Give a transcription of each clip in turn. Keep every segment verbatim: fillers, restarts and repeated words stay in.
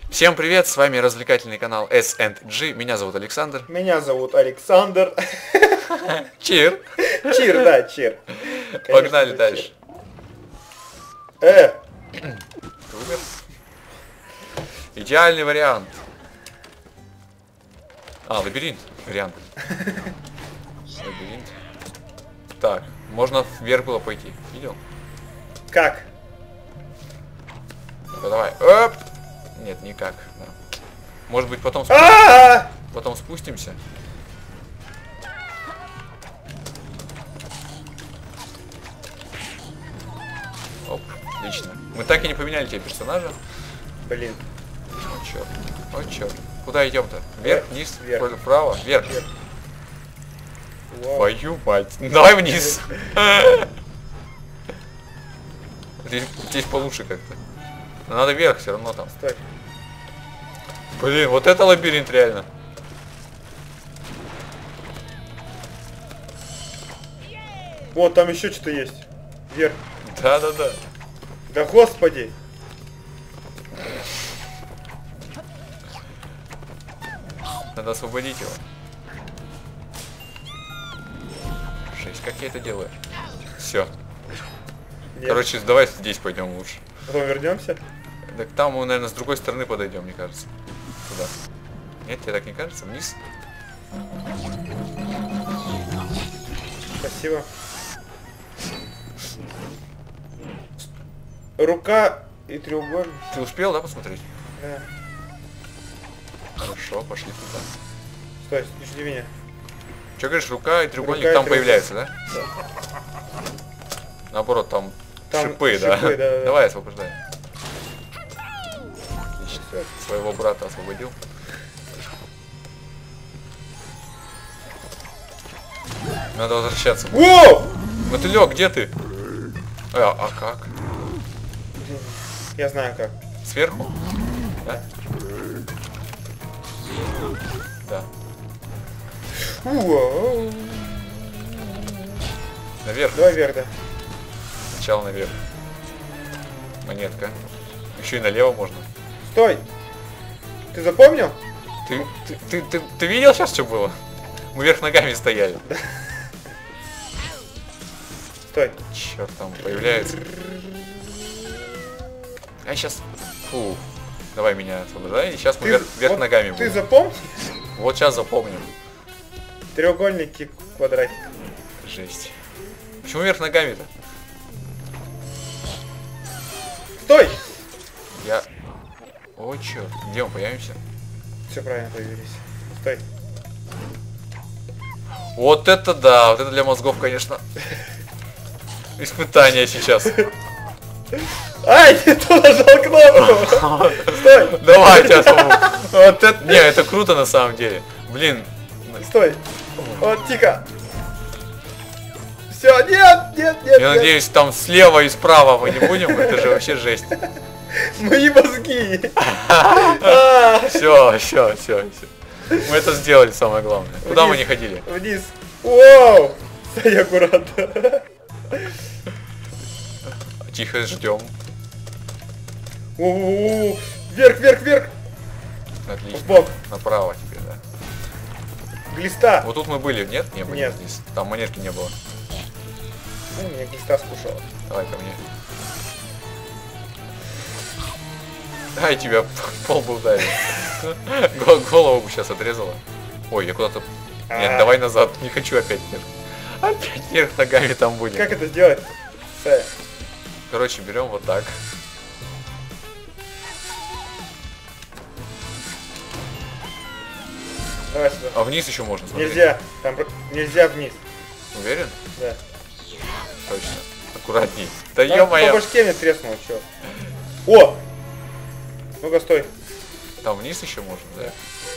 Всем привет, с вами развлекательный канал эс энд джи, меня зовут Александр. Меня зовут Александр. Чир. Чир, да, чир. Конечно, Погнали чир. дальше. Э, Умер. Идеальный вариант. А, лабиринт. Вариант. Лабиринт. Так, можно вверх было пойти. Видел? как? Ну, давай. Оп! Нет, никак. Да. Может быть, потом, спу- А! потом спустимся. Оп, отлично. Мы так и не поменяли тебе персонажа. Блин. О, черт. О, черт. Куда идем-то? Вверх, вниз, Вверх. вправо, вверх. Вверх. Вау. Твою мать. Давай вниз. Здесь, здесь получше как-то. Но надо вверх все равно там. Стой. Блин, вот это лабиринт реально. Вот, там еще что-то есть. Вверх. Да-да-да. Да господи. Надо освободить его. Жесть, как я это делаю? Все. Нет. Короче, давай здесь пойдем лучше. Потом вернемся. Так там мы, наверное, с другой стороны подойдем, мне кажется. Туда. Нет, тебе так не кажется? Вниз? Спасибо. Рука и треугольник. Ты успел, да, посмотреть? Да. Хорошо, пошли туда. Стой, жди меня. Че говоришь, рука и треугольник Рука и там треугольник. появляются, да? Да. Наоборот, там, Там шипы, да? шипы, да, да. Давай, освобождай. Отлично. Всё. Своего брата освободил. Надо возвращаться. Воу! Мотылек, где ты? А, а как? Я знаю как. Сверху? Да? Да. Уау. Наверх. Давай вверх, да. Сначала наверх. Монетка. Еще и налево можно. Стой! Ты запомнил? Ты, ты, ты, ты, ты видел сейчас, что было? Мы вверх ногами стояли. Стой. Черт, там появляется. А сейчас. Фу. Давай меня освобождай. И сейчас мы Ты- вверх, вверх вот ногами Ты будем. запомнил? Вот сейчас запомним. Треугольник и квадратик. Жесть. Почему вверх ногами-то? Стой! Я. О, черт. Где мы появимся? Все правильно появились. Стой. Вот это да. Вот это для мозгов, конечно. Испытание сейчас. Ай, не то нажал кнопку! Стой! Давай, тебя освобожу. Вот это. Не, это круто на самом деле. Блин. Стой! Вот, тихо! Все, нет, нет, нет, Я нет. надеюсь, там слева и справа мы не будем. Это же вообще жесть. Мои мозги! А, Все, все, все, все. Мы это сделали, самое главное. Куда мы не ходили? Вниз! Вау! Стой аккуратно! Тихо ждем. У-у-у. Вверх, вверх, вверх! Отлично. Вбок. Направо теперь, да. Глиста! Вот тут мы были, нет? Не были Нет. здесь. Там монетки не было. Ну, меня глиста скушала. Давай ко мне. Дай тебя пол бы ударил. Гол- Голову бы сейчас отрезала. Ой, я куда-то... Нет, А. давай назад. Не хочу опять вверх. Опять вверх ногами там будем. Как это сделать? Стой. Короче, берем вот так. Давай сюда. А вниз еще можно смотреть. Нельзя. Там про- нельзя вниз. Уверен? Да. Точно. Аккуратней. Да Там ё-моё. по башке мне треснуло, чё. О! Ну-ка, стой. Там вниз еще можно, да?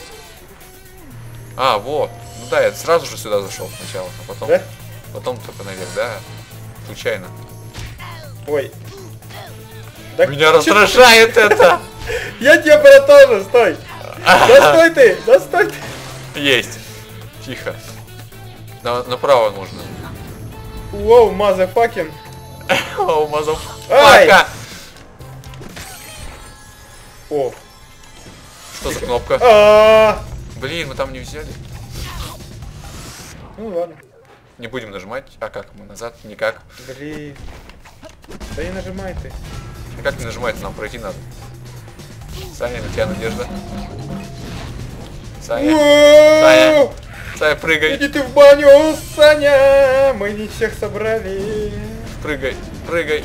А, вот. Ну да, я сразу же сюда зашел сначала, а потом, Да? потом только наверх, да? Случайно. Ой. Да Меня чё- раздражает это! Я тебя про то же, стой! Да стой ты! Да стой ты! Есть. Тихо. На- направо нужно. Воу, мазафакин! О, мазов. Ай! Пока! О, Что за кнопка? А-а-а! Блин, мы там не взяли. Ну ладно. Не будем нажимать. А как мы назад? Никак. Блин. Да не нажимай ты. А как не нажимать? Нам пройти надо. Саня, на тебя надежда. Саня. Саня. Саня, прыгай. Иди ты в баню, Саня! Мы не всех собрали. Прыгай, прыгай.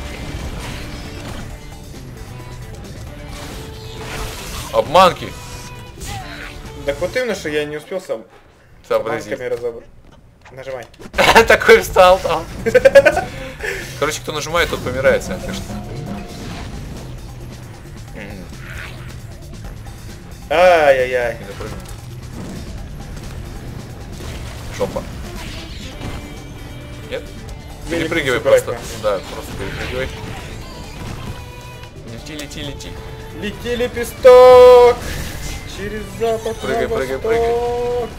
Обманки. Так вот именно, что я не успел сам Сообразить. обманками разобрать. Нажимай. Такой встал там. Короче, кто нажимает, тот помирает, Саня, ты что? Ай-яй-яй. Не запрыгнул. Жопа. Нет? Я не Перепрыгивай буду собирать, просто. Да, просто перепрыгивай. Лети, лети, лети. Лети лепесток через запад Прыгай, на прыгай, восток. прыгай.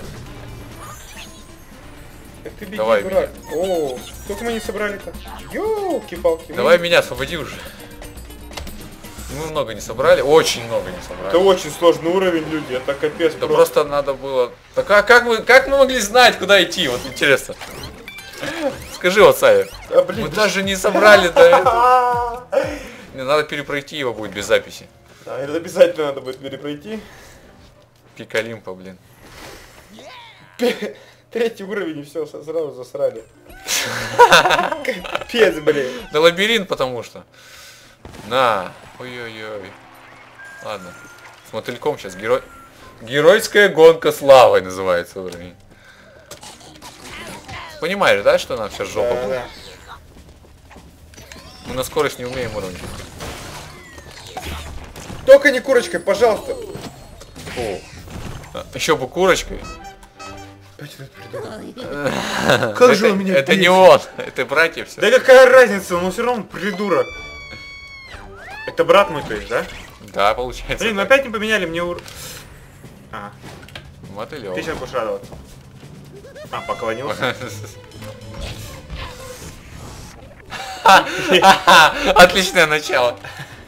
Так ты беги, Давай дурак. О, сколько мы не собрали-то? Ёлки-палки. Давай мы... меня освободи уже. Мы много не собрали, очень много не собрали. Это очень сложный уровень, люди, это капец. Да просто надо было... Так а как мы, как мы могли знать, куда идти? Вот интересно. Скажи вот, Сая. А, блин, Мы даже не собрали до этого. Мне надо перепройти его будет без записи. Да, это обязательно надо будет перепройти. Пик Олимпа, блин. Третий уровень и все, сразу засрали. Капец, блин. Да лабиринт, потому что. На. Ой-ой-ой. Ладно. С мотыльком сейчас герой... Геройская гонка славой называется уровень. Понимаешь, да, что нам сейчас жопа Да, будет? да. Мы на скорость не умеем уровень. Только не курочкой, пожалуйста. Фу. Еще бы курочкой. Как же Это- он меня Это бесит. не он, это братья все. Да какая разница, но все равно придурок. Это брат мой, то есть, да? Да, получается. Блин, ну так. опять не поменяли мне ур... А, Мотылёк. ты сейчас будешь радоваться. А, поклонился. Отличное начало.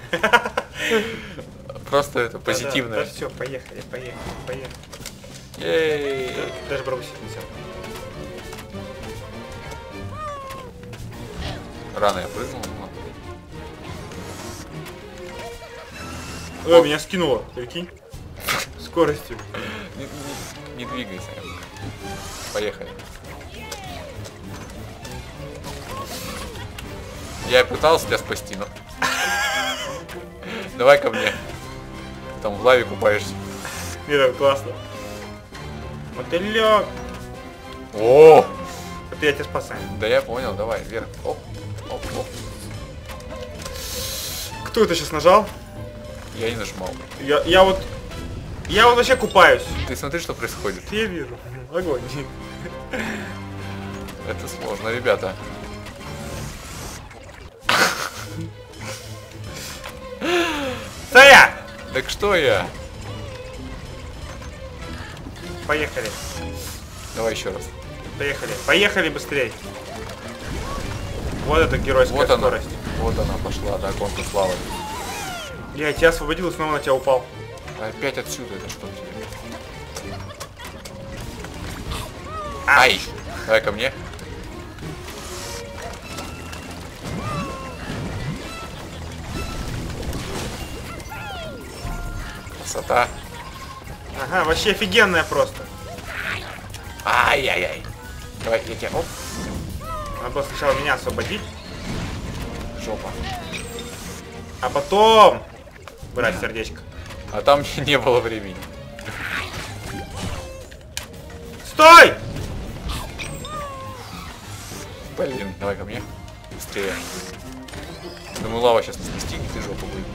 Просто это позитивное. Да, все, поехали, поехали, поехали. Ей. Даже бросить нельзя. Рано я прыгнул. но- Ой, меня скинуло, прикинь. Скоростью. Не, не- не двигайся. Поехали. Я пытался тебя спасти, но... Давай ко мне. Ты там в лаве купаешься. Мира, классно. Мотылёк. О! Вот я тебя спасаю. Да я понял, давай, вверх. Оп, оп, оп. Кто это сейчас нажал? Я не нажимал. Я, я вот... Я вот вообще купаюсь. Ты смотри, что происходит. Я вижу. Огонь. Это сложно, ребята. Стоять! Так что я? Поехали. Давай еще раз. Поехали. Поехали быстрее. Вот это геройская Вот она. скорость. Вот она пошла, да, гонка славы. Я тебя освободил и снова на тебя упал. Опять отсюда, это что тебе? А. Ай! Давай ко мне. Красота. Ага, вообще офигенная просто. Ай-яй-яй. Давай, я тебя... Оп, Надо было сначала меня освободить, жопа. а потом брать сердечко. А там не было времени. Стой! Блин, давай ко мне. Быстрее. Думаю, лава сейчас нас настигнет и жопу будет.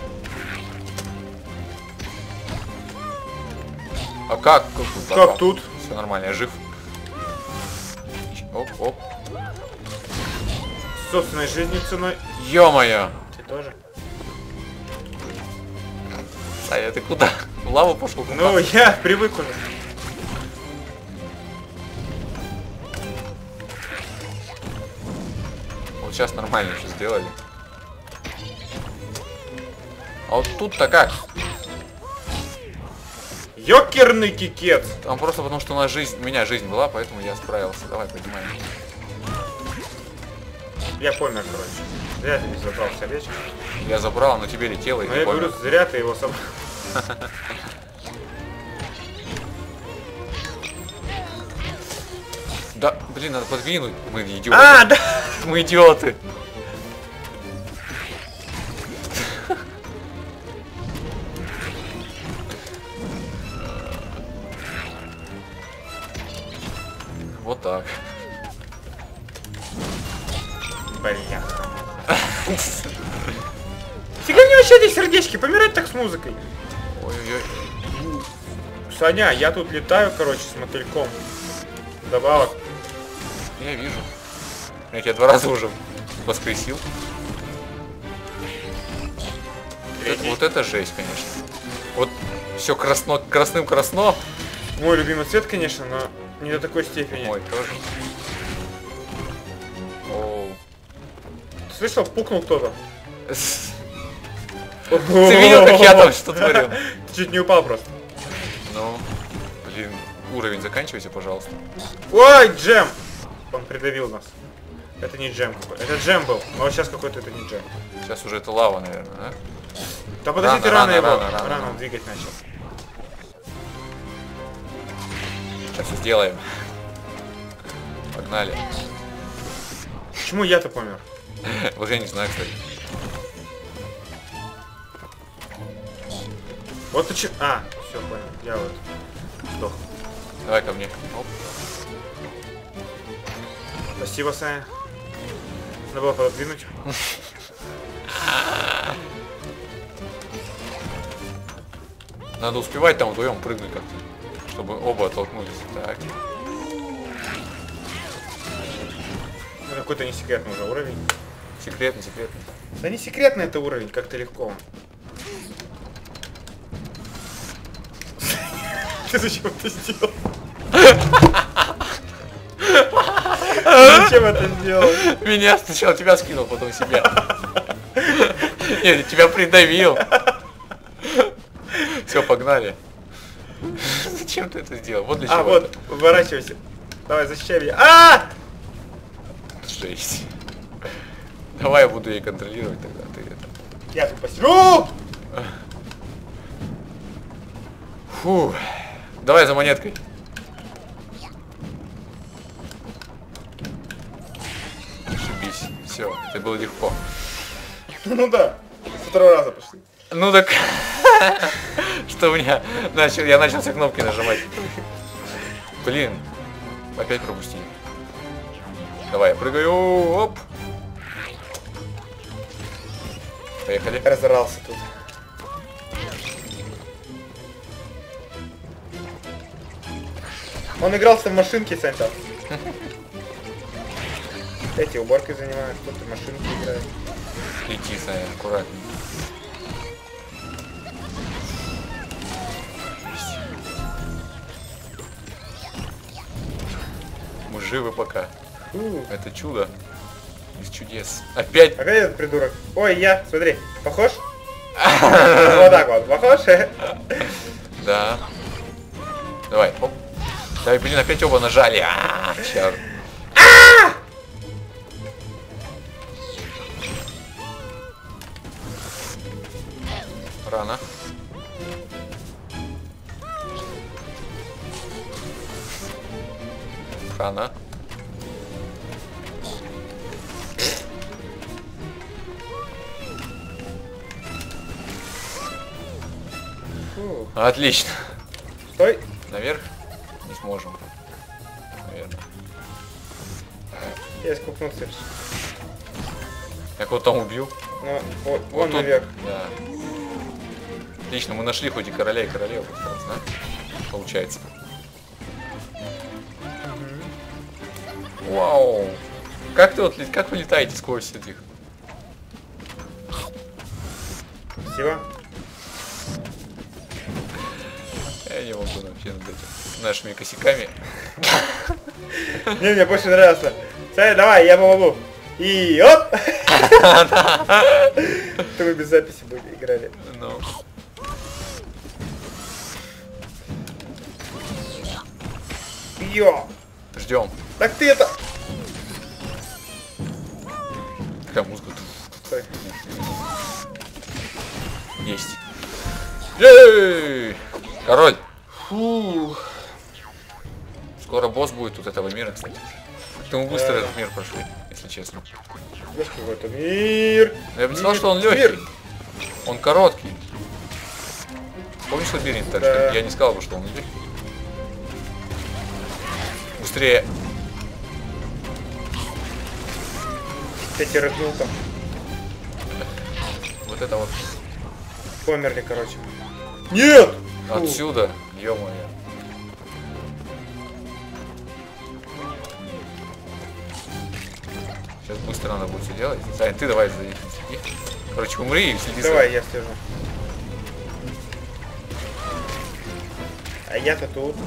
А как? Как тут? Как тут? Все нормально, я жив. Оп, оп. Собственной жизнью ценой. Ё-моё! Ты тоже? Саня, ты куда? В лаву пошел? Ну, я привык уже. Вот сейчас нормально все сделали. А вот тут-то как? Ёкерный кикет. Там просто потому, что у нас жизнь, у меня жизнь была, поэтому я справился. Давай, поднимаем. Я помер, короче. Зря ты не забрал сердечко. Я забрал, но тебе летело и Но ты я помер. говорю, зря ты его собрал. Да, блин, надо подвинуть. Мы идиоты. А, да! Мы идиоты. Вот так. Блин. Фига мне вообще эти сердечки, помирать так с музыкой. Ой-ой-ой. Саня, я тут летаю, короче, с мотыльком. Добавок. Я вижу. Я тебя два раза уже воскресил. Это, вот это жесть, конечно. Вот все красно, красным красно. Мой любимый цвет, конечно, но не до такой степени. Мой тоже. Оу. Ты слышал, пукнул кто-то? Ты видел, как я там что творил? Ты чуть не упал просто. Ну, блин, уровень заканчивайте, пожалуйста. Ой, джем! Он придавил нас. Это не джем какой. Это джем был, но сейчас какой-то это не джем. Сейчас уже это лава, наверное, да? Да подожди, ты Рано, рано его. рано, рано, Рано рано. двигать начал. Сейчас сделаем. Погнали. Почему я-то помер? Вот я не знаю, кстати. Вот почему... А, все, понял. Я вот сдох. Давай ко мне. Оп. Спасибо, Саня. Надо было пододвинуть. Надо успевать там вдвоем прыгнуть как-то, чтобы оба оттолкнулись. Так. Это какой-то не секретный уже уровень. Секретный, секретный. Да не секретный это уровень, как-то легко. Ты зачем это сделал? Зачем это сделал? Меня сначала тебя скинул, потом себя. Нет, тебя придавил. Все, погнали. Зачем ты это сделал? Вот для чего. А, вот, уворачивайся. Давай, защищай меня. А! Жесть. Давай я буду ей контролировать тогда. Ты это. Я тут посижу! Фу. Давай за монеткой. Ошибись. Все, это было легко. Ну да, с второго раза пошли. Ну так, что у меня начал, я начал все кнопки нажимать. Блин, опять пропустили. Давай, я прыгаю, оп. Поехали. Разорался тут. Он игрался в машинке, Сань, там. Эти уборкой занимают, кто-то в машинке играет. Лети, Саня, аккуратней. Мы живы пока. У, Это чудо. Из чудес. Опять. а где этот придурок? Ой, я, смотри, похож? Вот так вот, похож? Да. Давай, оп. Давай, блин, опять оба нажали. А, черт. Рано. Рано. Фу. Отлично. Стой. Наверх? Не сможем. Наверное. Я скупнулся. Я кого-то там убил. Ну, вот, Вот вон тут- наверх. Да. Отлично, мы нашли хоть и короля, и королеву, как раз, да? Получается. Вау! Как ты вот, лет- как вы летаете сквозь этих? Спасибо. Я не могу вообще над этим. Нашими косяками. Не, мне больше нравится. Саня, давай, я помогу. И оп! То вы без записи были играли. Ну. Йо! Ждем. Так ты это... Какая музыка? Стой. Есть. Ей! Король. Фу. Скоро босс будет тут этого мира, кстати. Ты мы быстро Да. этот мир прошли, если честно. Знаешь, какой-то мир. Но я бы не сказал, Мир. что он легкий. Мир. Он короткий. Помнишь лабиринт? Так Да. что я не сказал бы, что он легкий. Быстрее. Я тебя рыгнул там. Вот это вот. Померли, короче. Нет! Фу. Отсюда. Ё-моё. Сейчас быстро надо будет все делать. Сань, ты давай сзади следи. Короче, умри и следи за- Давай, я слежу. А я-то тут.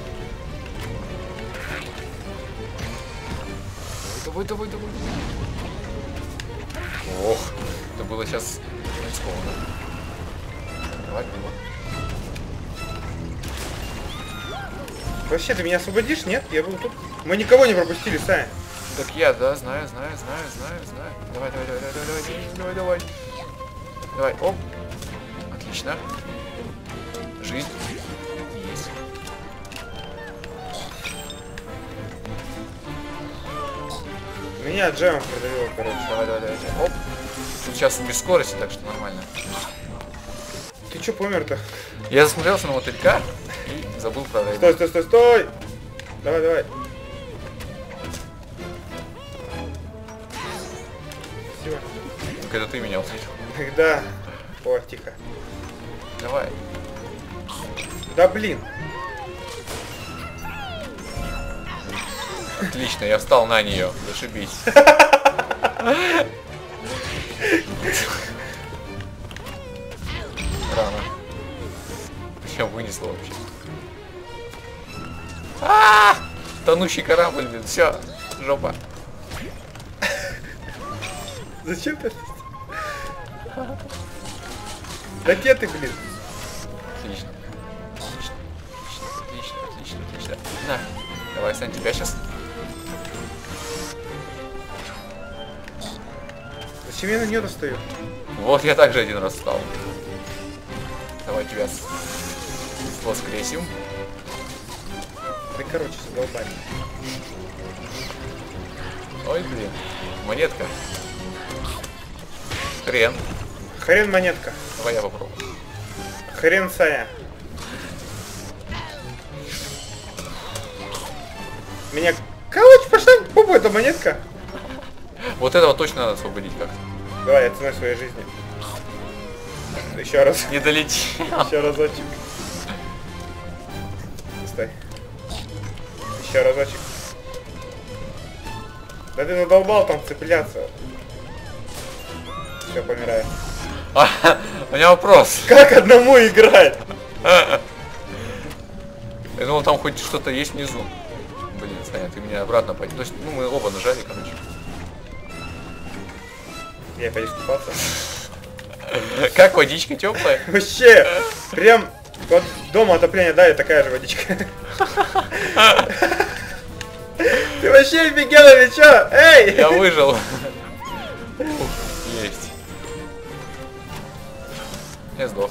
Давай, давай, давай, давай. Ох, это было сейчас рискованно. Давай, давай. Вообще, ты меня освободишь? Нет? Я был тут. Мы никого не пропустили, Саня. Так я, да, знаю, знаю, знаю, знаю, знаю. Давай, давай, давай, давай, давай, давай, давай, давай. Давай, оп. Отлично. Жизнь. Есть. Меня джемом придавило, короче. Давай, давай, давай, давай. Оп. Тут сейчас без скорости, так что нормально. Ты чё помер-то? Я засмотрелся на мотылька и забыл про рейд. Стой, стой, стой, стой! Давай, давай. Спасибо. Так это ты меня услышал. Да. О, тихо. Давай. Да блин. Отлично, я встал на нее. Зашибись. Рано. Меня вынесло вообще. А! Тонущий корабль, блин. Все, жопа. Зачем ты? Да где ты, блин? Отлично. Отлично. Отлично, отлично, отлично. На. Давай, Сань, тебя сейчас. Зачем я на нее достаю? Вот я также один раз встал. Давай тебя с... воскресим. Ты, короче, задолбай. Ой, блин. Монетка. Хрен. Хрен монетка. Давай я попробую. Хрен Саня. Меня... Короче, пошла попу эта монетка. Вот этого точно надо освободить как-то. Давай, я ценой своей жизни. Еще раз. Не долети. Еще разочек. Стой. Еще разочек. Да ты задолбал там цепляться. Все, помираю. А, у меня вопрос. Как одному играть? Я думал, там хоть что-то есть внизу. Блин, Саня, ты меня обратно пойди. То есть, ну, мы оба нажали, короче. Я пойду купаться. Как водичка теплая? Вообще, прям вот дома отопление дали, такая же водичка. Ты вообще офигел или чё? Эй! Я выжил. Ух, есть. Я сдох.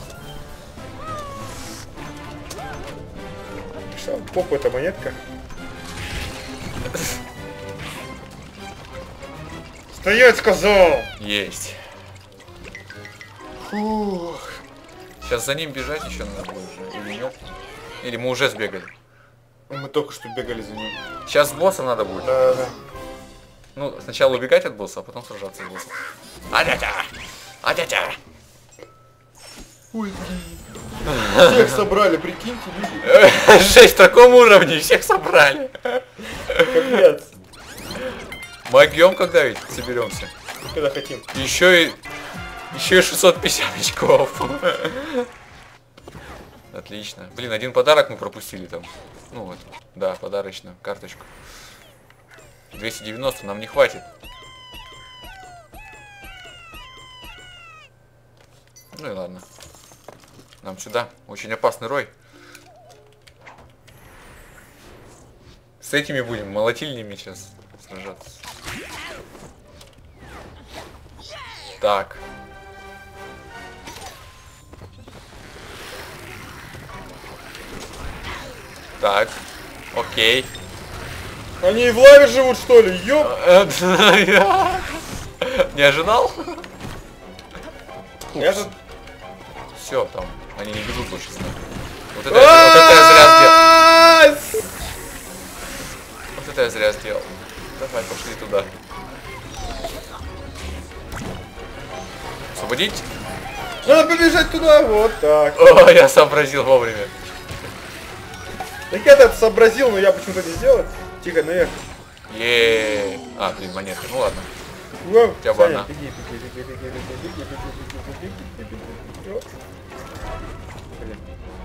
Что, попу эта монетка? Стоять, сказал! Есть. Фух. Сейчас за ним бежать еще надо будет уже. Или нет? Или мы уже сбегали? Мы только что бегали за ним. Сейчас с боссом надо будет. Да, да. Ну, сначала убегать от босса, а потом сражаться с боссом. А-дя-дя! А-дя-дя! Ой, блин. Всех собрали, прикиньте, люди. Жесть, в таком уровне всех собрали. Капец. Могем когда ведь соберемся? Когда хотим. Еще и... Еще и шестьсот пятьдесят очков. Отлично. Блин, один подарок мы пропустили там. Ну вот, да, подарочную карточку. двести девяносто нам не хватит. Ну и ладно. Нам сюда. Очень опасный рой. С этими будем молотильнями сейчас сражаться. Так. Так. Окей. Они и в лаве живут, что ли? Ёп! Не ожидал? Я тут... Все, там. Они не бегут больше с нами. Вот это, вот это я зря сделал. Вот это я зря сделал. Давай, пошли туда. Освободить? Надо побежать туда, вот так. О, я сообразил вовремя. Так я это сообразил, но я почему-то не сделал. Тихо, наверх. Еее. А, блин, монетка. Ну ладно. Воу, Хотя бы одна. беги, беги, беги, беги, беги, беги, беги, беги, беги, беги, беги. Блин.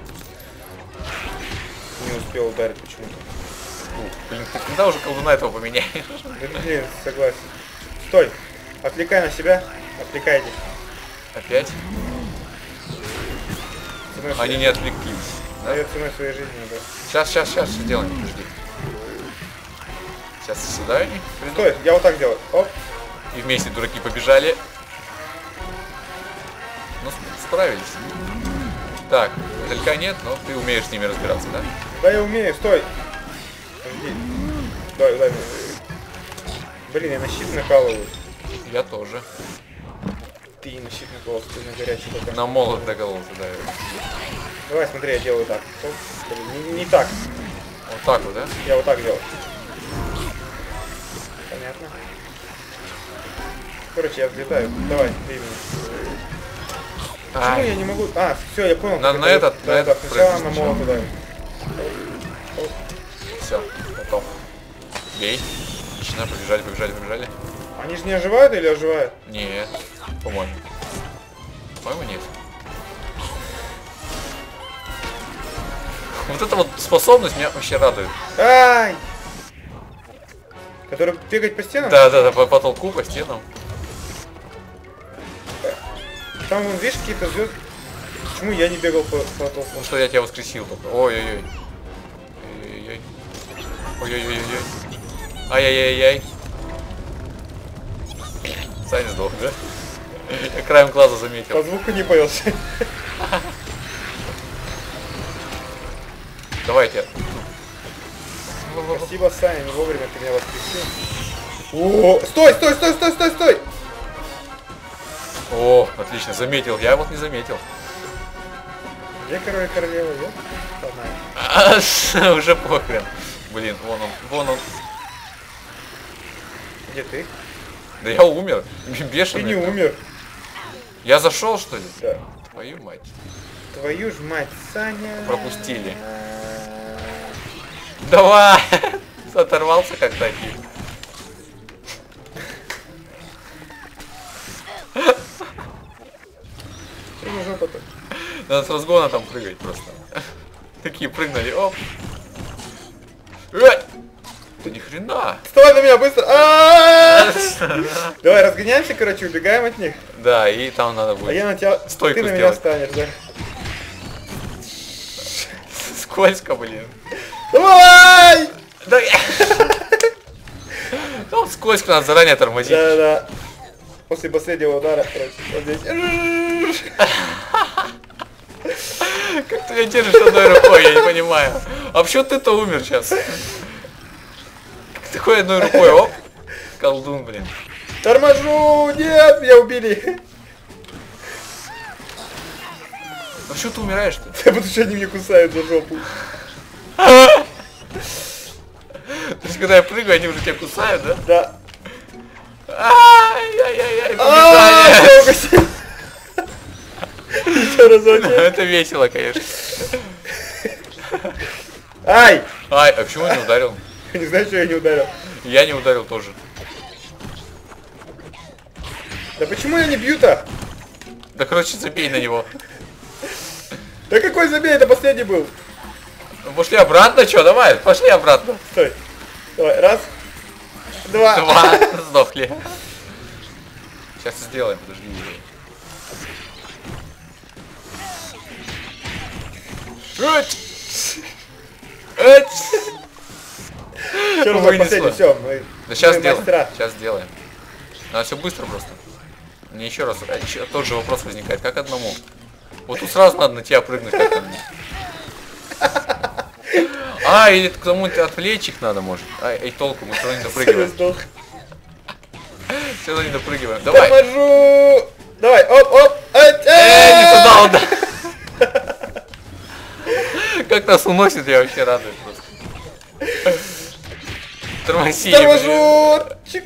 Не успел ударить почему-то. Блин, ты когда уже колдуна этого поменяешь? Да, блин, согласен. Стой. Отвлекай на себя. Отвлекайте. Опять? Ценой Они своей- не отвлеклись. Да? Наверное, ценой своей жизни, да. Сейчас, сейчас, сейчас сделаем, подожди. Сейчас сюда они придут. Стой, я вот так делаю. Оп. И вместе дураки побежали. Ну, справились. Так, далека нет, но ты умеешь с ними разбираться, да? Да, я умею, стой. Подожди. Дай, дай мне. Блин, я на щит накалываю. Я тоже. Ты на щит наколол, ты на горячий пока. На молот докололся, да. Давай, смотри, я делаю так. Оп. Блин, не, не так. Вот так вот, да? Я вот так делаю. Понятно. Короче, я взлетаю. Давай, ты меня. Почему Ай. я не могу... А, все, я понял. На- как на это- этот- да, на да, этот сначала прыгнуть на сначала. молот ударить. Все, готов. Бей. Отлично, побежали, побежали, побежали. Они же не оживают или оживают? Нет, по-моему. По-моему, нет. Вот эта вот способность меня вообще радует. Ай! Который бегать по стенам? Да, да, да, по потолку, по стенам. Там, вон, видишь, какие-то звезды. Почему я не бегал по, по толпу? Ну что, я тебя воскресил только. Ой-ой-ой. Ой-ой-ой. Ой-ой-ой-ой. Ай-яй-яй-яй. Саня сдох, да? Я краем глаза По заметил. звуку не появился. Давайте. Спасибо, Саня, не вовремя ты меня воскресил. О, стой, стой, стой, стой, стой, стой! О, отлично, заметил. Я вот не заметил. Где король и королева, я? Ладно. Уже похрен. Блин, вон он, вон он. Где ты? Да я умер. Ты Бешеный. не умер. Я зашел, что ли? Да. Твою мать. Твою ж мать, Саня. Пропустили. Давай! Оторвался как такие. Ты на жопу так. Надо с разгона там прыгать просто. Такие прыгнули, оп. Э! Да ни хрена. Вставай на меня быстро! А-а-а! Давай разгоняемся, короче, убегаем от них. Да, и там надо А я будет на тебя... стойку Ты на меня сделать. станешь, да? Скользко, блин. Давай! Да я... Там скользко, надо заранее тормозить. Да-да. После последнего удара, короче, вот здесь. Как ты меня держишь одной рукой, я не понимаю. А почему ты-то умер сейчас? Как такой одной рукой, оп. Колдун, блин. Торможу! Нет, меня убили! А почему ты умираешь-то? Потому что они меня кусают за жопу. То есть, когда я прыгаю, они уже тебя кусают, да? Да. Ай-яй-яй-яй, А, побежали. Еще разочек. Это весело, конечно. Ай! Ай, а почему я не ударил? Не знаю, что я не ударил. Я не ударил тоже. Да почему я не бью-то? Да, короче, забей на него. Да какой забей, это последний был. Ну, пошли обратно, что, давай, пошли обратно. Стой. Давай, раз, два. Два, сдохли. Сейчас сделаем, подожди. Эть! Эть! Еще раз Вынесла. последний, все. Мы, Да сейчас мы сделаем. мастера. Сейчас сделаем. Надо все быстро просто. Мне еще раз, а, еще тот же вопрос возникает. Как одному? Вот тут сразу надо на тебя прыгнуть. Как ко мне. А, или к кому-то отвлечь их надо, может. А, эй, толку, мы все равно не допрыгиваем. Все равно не допрыгиваем. Давай. Торможу! Давай, оп, оп! Эй, не туда удар. Как нас уносит, я вообще радуюсь просто. Тормози. Торможу! Чик.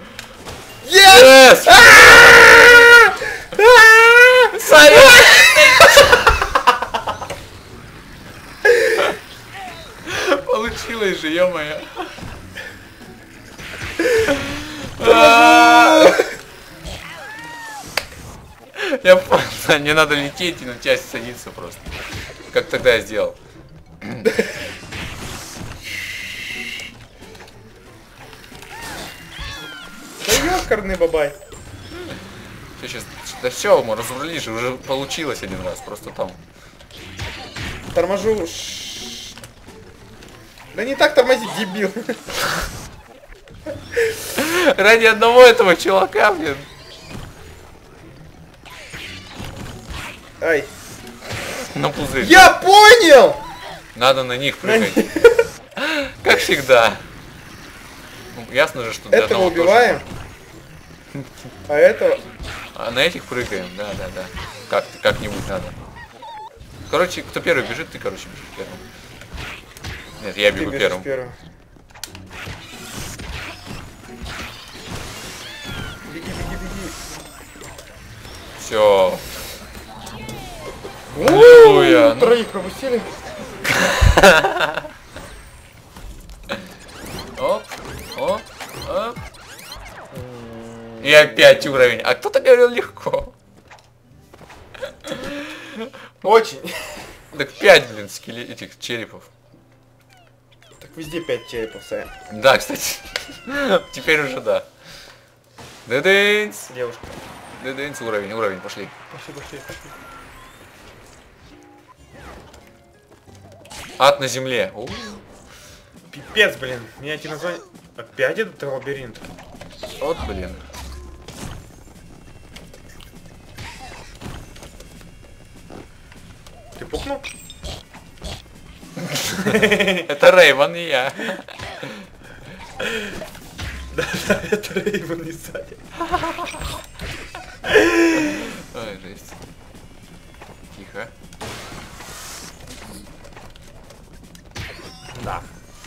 Yes! Саня! Получилось же, ё-моё. Я понял, не надо лететь и на часть садиться просто. Как тогда я сделал. Да ёкарный бабай. Ты сейчас... Да все, мы разрулишь, уже получилось один раз, просто там. Торможу. Да не так тормозить, дебил. Ради одного этого чувака, блин. Ай. На пузырь. Я понял! Надо на них прыгать. Как всегда. Ну, ясно же, что для Этого одного тоже убиваем. можно. А этого... А на этих прыгаем, да, да, да. Как как-нибудь надо. Короче, кто первый бежит, ты, короче, бежишь первым. Нет, я Ты бегу бежишь первым. первым. Беги, беги, беги. Все. Аллилуйя. Ну, Троих пропустили. Оп, оп, оп. И опять уровень. А кто-то говорил легко. Очень. Так пять, блин, скеле... этих черепов. Так везде пять черепов, Сая. Да, кстати. Теперь уже да. Деденс. Девушка. Деденс, уровень, уровень, пошли. Пошли, пошли, пошли. Ад на земле. У. Пипец, блин. Меня эти названия... Опять этот лабиринт? Вот, блин. Ты пукнул? Это Рейвен и я. Да, да, это Рейвен не Сая. Ой, жесть. Тихо. Да.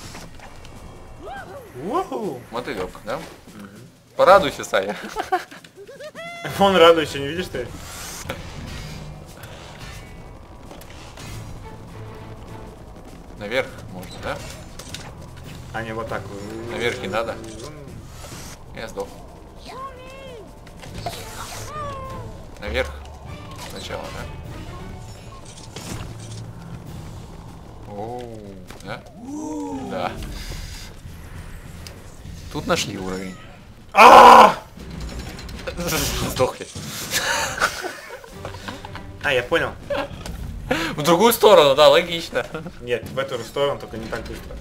Уху. Мотылек, да? Порадуйся, Сая. Он радуется, не видишь ты? Наверх можно, да? А не вот так. Наверх не надо. Я сдох. Наверх. Сначала, да? Оу, да? Да. Тут нашли уровень. А! Сдохли. А, я понял. В другую сторону, да, логично. Нет, в эту же сторону, только не так быстро.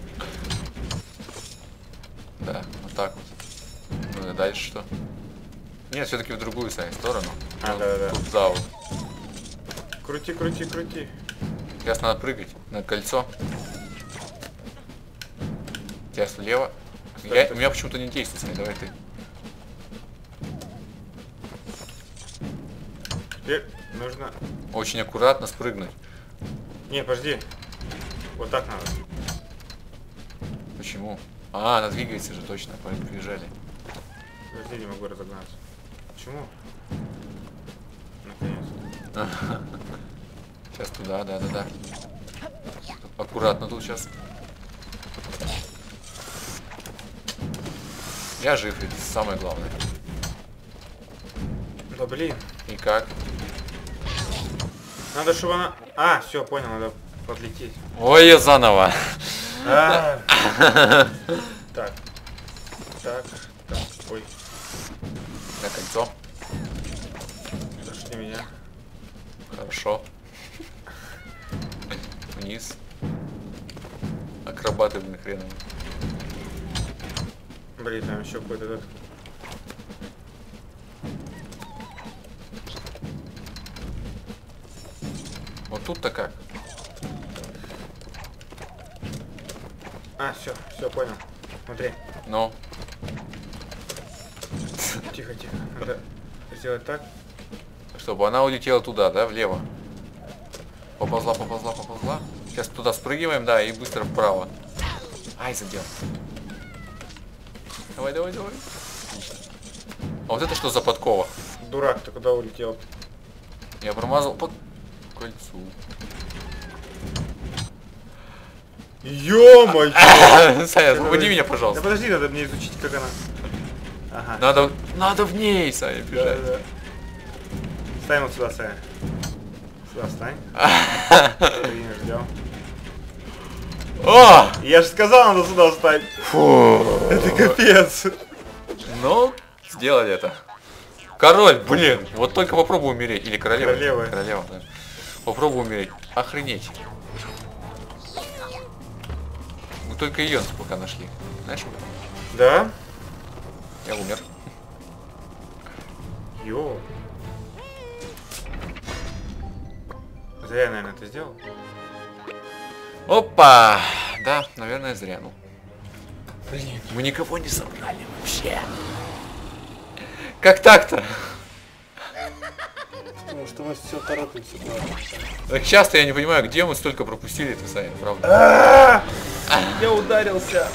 Да, вот так вот. Ну и дальше что? Нет, все-таки в другую Сань, сторону. А, Вот да-да-да. Тут за вот. Крути, крути, крути. Сейчас надо прыгать на кольцо. Сейчас влево. Стой, Я, стой, у меня почему-то не действует, Сань, давай ты. Теперь нужно... Очень аккуратно спрыгнуть. Не, подожди. Вот так надо. Почему? А, она двигается же точно, побежали. Подожди, не могу разогнаться. Почему? Наконец-то. Сейчас туда, да, да, да. Аккуратно тут сейчас. Я жив, это самое главное. Да блин. И как? Надо, чтобы она... А, все, понял, надо подлететь. Ой, я заново. А. Так. Так, так, ой. На кольцо. Подожди меня. Хорошо. Вниз. Акробаты, блин, хреновые. Блин, там еще какой-то этот. Вот тут-то как? А, все, все, понял. Смотри. Ну. Тихо, тихо. Надо сделать так. Чтобы она улетела туда, да, влево. Поползла, поползла, поползла. Сейчас туда спрыгиваем, да, и быстро вправо. Ай, задел. Давай, давай, давай. А вот это что за подкова? Дурак, ты куда улетел? Я промазал по кольцу. Ё-моё! Саня, освободи меня, Да пожалуйста. подожди, надо мне изучить, как она. Ага. Надо, надо в ней, Саня, Да, бежать. да, да. Ставим вот сюда, Саня. Сюда встань. Стоим, ждем. О! Я же сказал, надо сюда встать. Фу. Это капец. Ну, сделали это. Король, блин, вот только попробуй умереть. Или королева. Королева. Королева, да. Попробуй умереть. Охренеть. Мы только ее пока нашли. Знаешь? Да? Я умер. Йо. Зря я, наверное, это сделал. Опа! Да, наверное, зря. Ну. Блин, мы никого не собрали вообще. Как так-то? Потому что у вас все торопится. Так часто я не понимаю, где мы столько пропустили, ты, Саня, правда? Я ударился.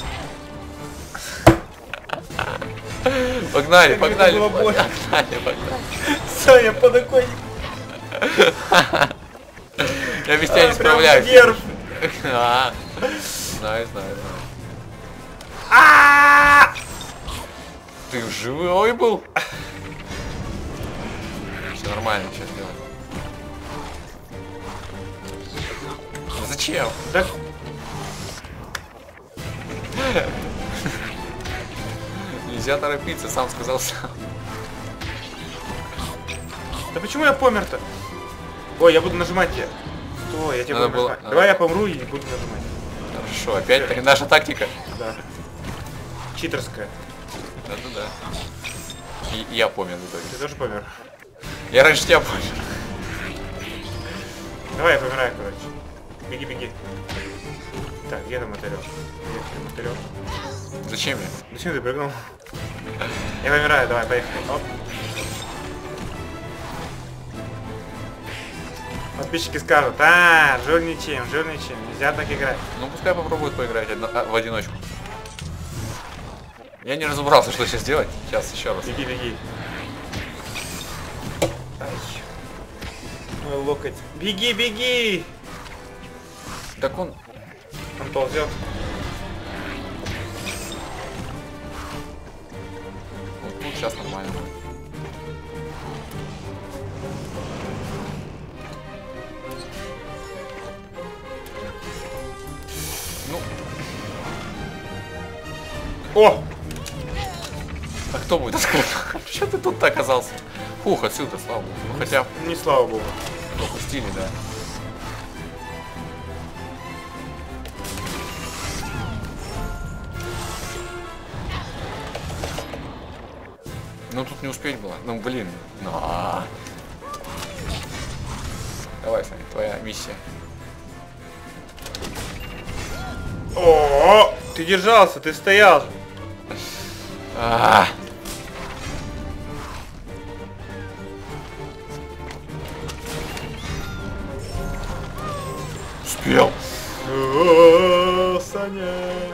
Погнали, Как погнали, это было больно. погнали, погнали. Саня, подоконник. Я без тебя не А, прям справляюсь. нерв. А, знаю, знаю, знаю. Ты живой был? Все нормально, сейчас делать. Зачем? Да. Нельзя торопиться, сам сказал сам. Да почему я помер-то? Ой, я буду нажимать тебе. Стой, я тебе Надо буду было- нажимать. надо- Давай я помру и буду нажимать. Хорошо, опять так, наша тактика. Да. Читерская. Да-да-да. И я помню в итоге. Ты тоже помер? Я раньше тебя помню. Давай я помираю, короче. Беги, беги. Так, где там мотылек? Где там мотылек? Зачем я? Зачем ты прыгнул? Я помираю, давай, поехали. Оп. Подписчики скажут, а, жирничаем, жирничаем, нельзя так играть. Ну пускай попробует поиграть одно- а, в одиночку. Я не разобрался, что сейчас делать. Сейчас еще раз. Беги, беги. Ай. Мой локоть. Беги, беги! Так он... Он ползет. Вот тут сейчас нормально. Ну, О! а кто будет открывать? Что ты тут-то оказался? Фух, отсюда, слава богу. Ну хотя Не слава богу. пропустили, да. Ну тут не успеть было. Ну блин. Ну, а. Давай, Саня, твоя миссия. О, ты держался, ты стоял. А. Успел. О, Саня.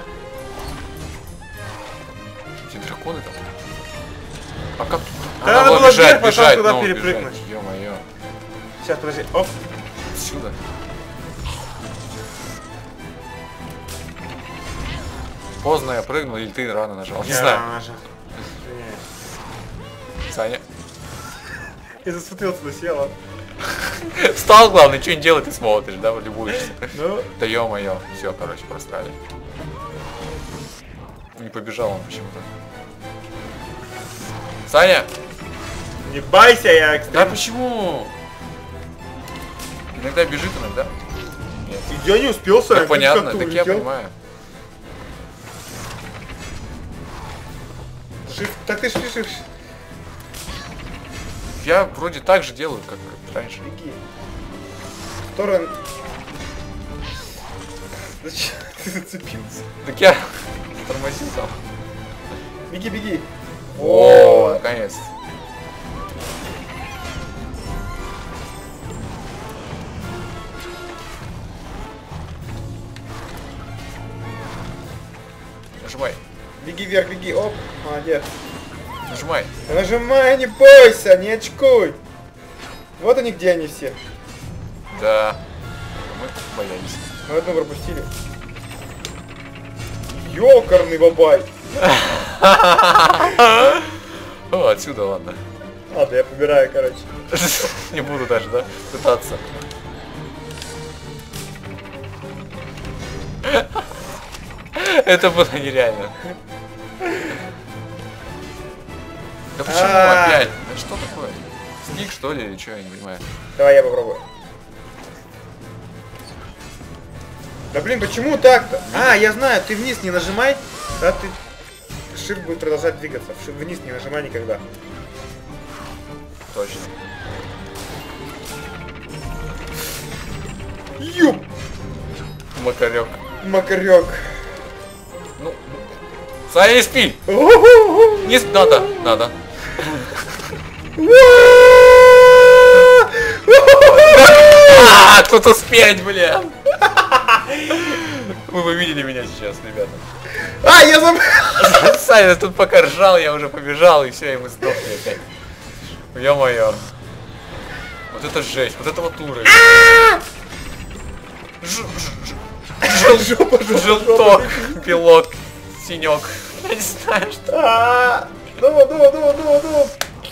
Эти драконы там. А как тут? Да надо было вверх, потом туда ну, перепрыгнуть. бежать. Ё-моё. Сейчас, подожди. Оп. Отсюда. Поздно я прыгнул, или ты рано нажал? Не Я знаю. нажал. Извиняюсь. Саня. Я засмотрелся на села. Встал, главное, что не делать, ты смотришь, да, любуешься. Ну, Да ё-моё. Все, короче, просрали. Не побежал он почему-то. Саня! не байся, я Да экстрем. почему? Иногда бежит, иногда. Нет. Я не успел, Саня. Так ты понятно, как-то так я улетел. понимаю. Shift. Так ты шпишешь. Я вроде так же делаю, как раньше. Беги. Сторону. Зачем ты зацепился? Так я тормозил там. Беги, беги. О, наконец. Нажимай. Беги вверх, беги. Оп, молодец. Нажимай. Нажимай, не бойся, не очкуй. Вот они, где они все. Да. Мы боялись. Мы одну пропустили. Ёкарный бабай. О, отсюда, ладно. Ладно, я побираю, короче. Не буду даже, да, пытаться. Это было нереально. Да почему А. опять? Да что такое? Сник, что ли, или что, я не понимаю. Давай я попробую. Да блин, почему так-то? А, я знаю, ты вниз не нажимай, да ты... Shift будет продолжать двигаться. Вниз не нажимай никогда. Точно. Юп! Макарек. Макарек. Ну, Саня, не спи! У-ху-ху. Не сп... Надо, надо. А, кто-то спеть, бля! Вы бы видели меня сейчас, ребята. А, я забыл! Саня тут пока ржал, я уже побежал, и все, и мы сдохли опять. Ё-моё. Вот это жесть, вот это вот уровень. Желток, белок, синек. Я не знаю, что. А, ну, ну, ну, ну, ну.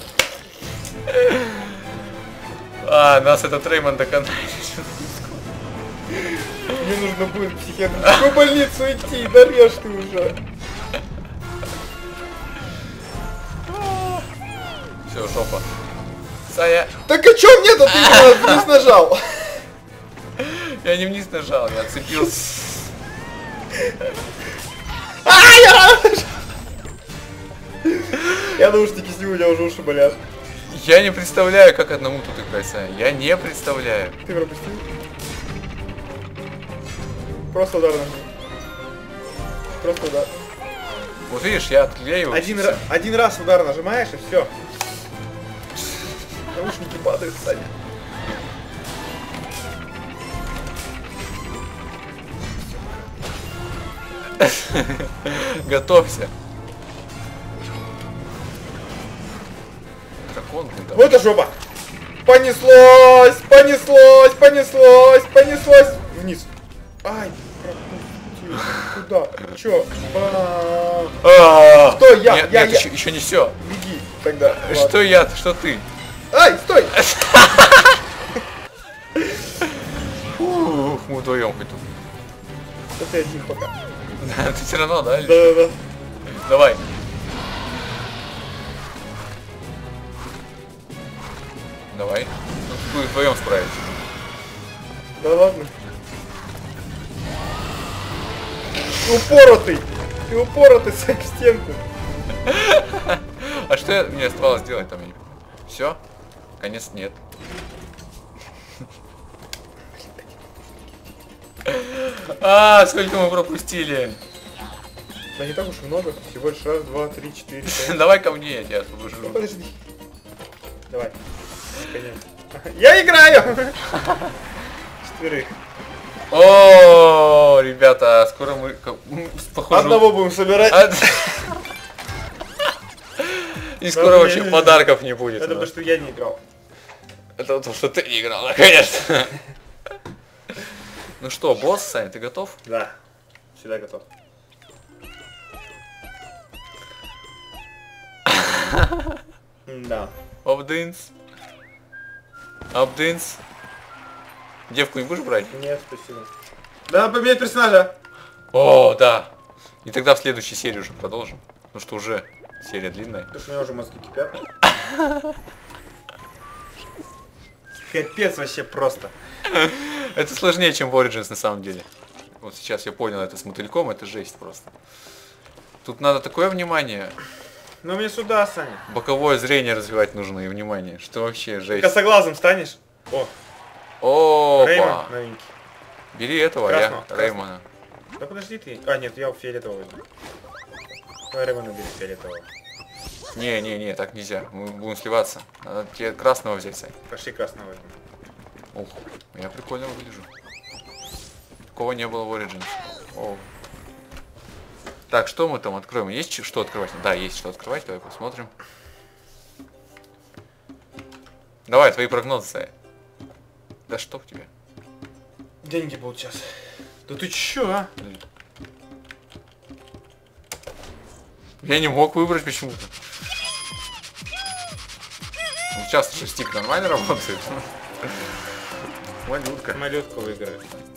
А, нас этот Реймон доконает. Мне нужно будет в психиатрическую больницу идти, дорежь ты уже. Все, жопа. Саня, Так а чё мне-то ты вниз нажал? я не вниз нажал, я отцепился. А, я... Я наушники сниму, у меня уже уши болят. Я не представляю, как одному тут играть, Саня. Я не представляю. Ты пропустил? Просто удар нажми. Просто удар. Вот видишь, я отклеиваю. Один, ра- один раз удар нажимаешь и все. Наушники падают, Саня. Готовься. Дракон, блин, там. Вот это жопа! Понеслось! Понеслось! Понеслось! Понеслось! Вниз. Ай, пропустил. Куда? Чё? Ба- А, Что я? Нет, Я- нет, я- еще, еще не все. Беги тогда. Что я, что ты? Ай, стой! Ух, мы вдвоем хоть тут. Да ты один пока. Ты все равно, да? или- Да-да-да. Давай. Давай. Ну, мы вдвоем справимся. Да ладно. Ты упоротый! Ты упоротый Сань, в стенку. А что я- мне оставалось делать там? Все? Конец нет. А, сколько мы пропустили? Да не так уж и много. Всего лишь раз, два, три, четыре, пять. Давай ко мне, я тебя освобожу. Ну, подожди. Давай. Конец. Я играю! Четверых. О, ребята, скоро мы ко- м, похоже. Одного будем собирать. От- И скоро Да, вообще не- подарков не будет. Это у потому, нас. что я не играл. Это то, что ты не играл, да, конечно. Ну что, босс, Сань, ты готов? Да. Всегда готов. Да. Обдынс. Обдынс. Девку не будешь брать? Нет, спасибо. Да, поменять персонажа. О, да. И тогда в следующей серии уже продолжим. Потому что уже серия длинная. Потому что у меня уже мозги кипят. Капец вообще просто. Это сложнее, чем в Origins на самом деле. Вот сейчас я понял это с мотыльком, это жесть просто. Тут надо такое внимание. Ну мне сюда, Саня. Боковое зрение развивать нужно и внимание. Что вообще жесть. Косоглазым станешь? О, Опа! Реймон новенький. Бери этого, Красного, я красного. Реймона. Да подожди ты. А, нет, я фиолетового возьму. Давай Реймона бери фиолетового. Не, не, не, так нельзя. Мы будем сливаться. Надо тебе красного взять, Сань. Пошли красного возьмем. Ух, я прикольно выгляжу. Такого не было в Origins. О. Так, что мы там откроем? Есть ч- что открывать? Да, есть что открывать. Давай посмотрим. Давай, твои прогнозы, Сань. Да что в тебе? Деньги будут сейчас. Да ты чё, а? Я не мог выбрать почему-то. Ну, сейчас шестик нормально работает. Малютка. Малютку выиграет.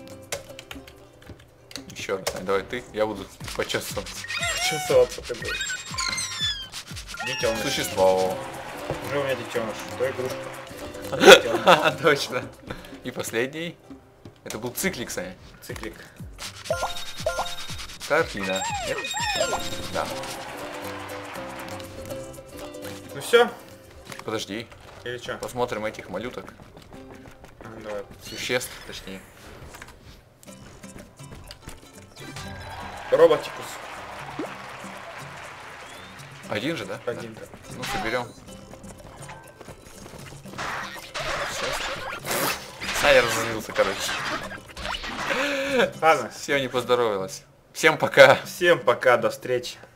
Еще раз, Сань, давай ты, я буду почувствовать. Чувствоваться ты будешь. Детёныш. Существо. Уже у меня детеныш. То игрушка. Детёныш. Точно. И последний. Это был циклик, Саня. Циклик. Картина. Нет? Да. Ну все? Подожди. Или что? Посмотрим этих малюток. А, давай. Существ, точнее. Роботикус. Один же, да? Один. Да. Ну, соберем. Сейчас. Саня разозлился, короче. Ладно. Все не поздоровилась. Всем пока. Всем пока, до встречи.